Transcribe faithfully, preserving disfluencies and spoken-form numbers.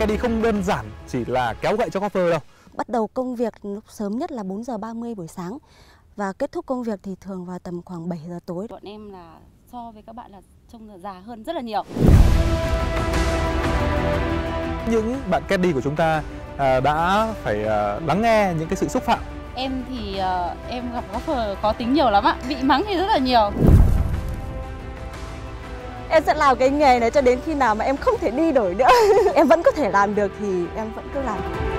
caddy không đơn giản chỉ là kéo gậy cho golfer đâu. Bắt đầu công việc lúc sớm nhất là bốn giờ ba mươi buổi sáng và kết thúc công việc thì thường vào tầm khoảng bảy giờ tối. Bọn em là so với các bạn là trông là già hơn rất là nhiều. Những bạn caddy của chúng ta à, đã phải à, lắng nghe những cái sự xúc phạm. Em thì uh, em gặp golfer có tính nhiều lắm ạ, bị mắng thì rất là nhiều. Em sẽ làm cái nghề này cho đến khi nào mà em không thể đi đổi nữa. Em vẫn có thể làm được thì em vẫn cứ làm.